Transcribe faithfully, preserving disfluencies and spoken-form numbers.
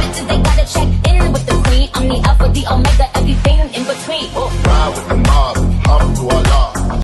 bitches, they gotta check in with the queen. I'm the alpha, the omega, everything in between. Oh. Ride with the